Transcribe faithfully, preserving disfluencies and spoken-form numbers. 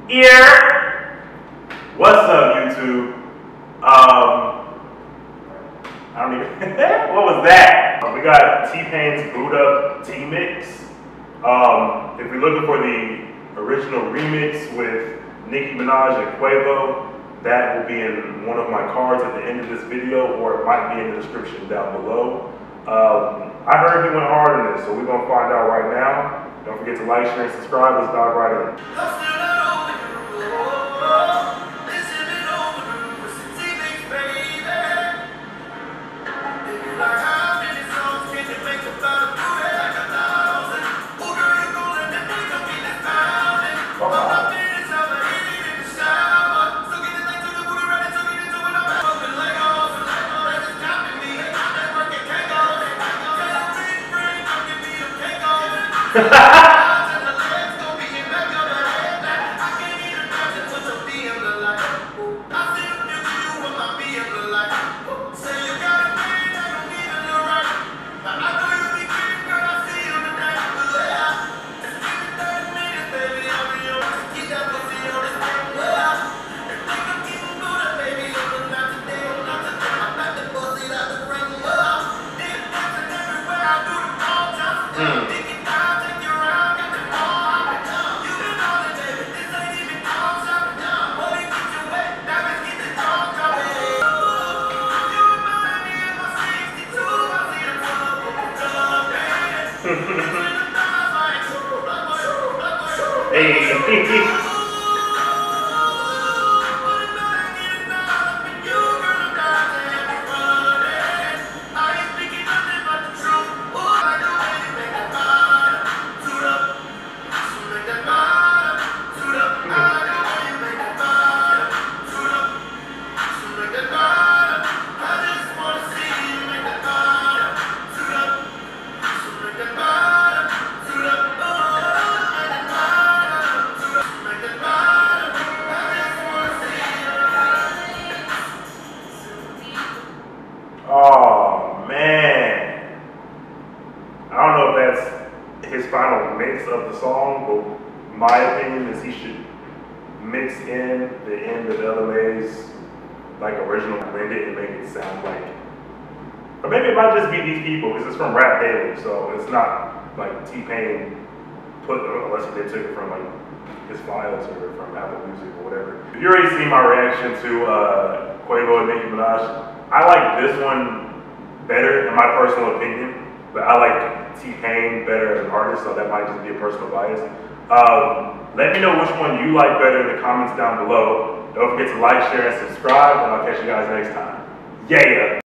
Yeah. What's up, YouTube? Um, I don't even. What was that? We got T-Pain's Boot Up T-Mix. Um, if you're looking for the original remix with Nicki Minaj and Quavo, that will be in one of my cards at the end of this video, or it might be in the description down below. Um, I heard he went hard on this, so we're gonna find out right now. Don't forget to like, share, and subscribe. Let's dive right in. Hey. Oh man, I don't know if that's his final mix of the song, but my opinion is he should mix in the end of Ella Mai's like original, blend it and make it sound like, or maybe it might just be these people because it's from Rap Daily, so it's not like T-Pain put, unless they took it from like his files or from Apple Music or whatever. If you already seen my reaction to uh, Quavo and Nicki Minaj, I like this one better in my personal opinion, but I like T-Pain better as an artist, so that might just be a personal bias. Um, let me know which one you like better in the comments down below. Don't forget to like, share, and subscribe, and I'll catch you guys next time. Yeah!